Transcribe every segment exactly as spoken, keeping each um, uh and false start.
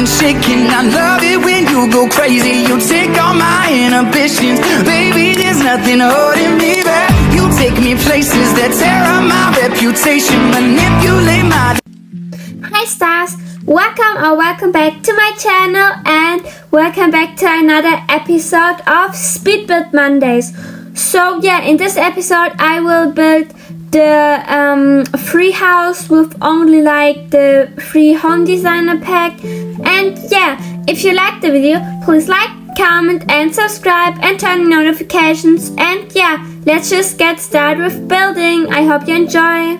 and shaking. I love it when you go crazy. You take all my inhibitions. Baby, there's nothing holding me back. You take me places that tear up my reputation. Manipulate my... Hi stars, welcome or welcome back to my channel and welcome back to another episode of Speed Build Mondays. So yeah, in this episode I will build the um, free house with only like the free home designer pack. And yeah, if you like the video, please like, comment and subscribe and turn on notifications. And yeah, let's just get started with building. I hope you enjoy.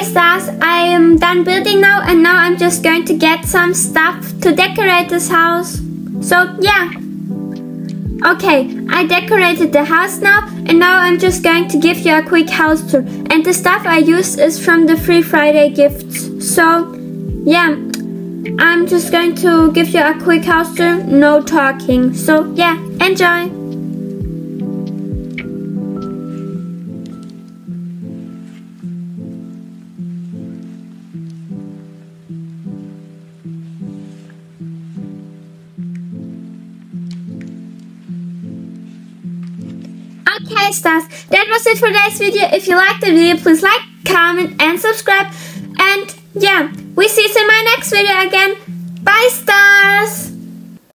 Okay, stars, I am done building now, and now I'm just going to get some stuff to decorate this house. So, yeah. Okay, I decorated the house now, and now I'm just going to give you a quick house tour. And the stuff I used is from the Free Friday gifts. So, yeah, I'm just going to give you a quick house tour, no talking. So, yeah, enjoy! Okay, stars, that was it for today's video. If you liked the video, please like, comment, and subscribe. And yeah, we see you in my next video again. Bye, stars!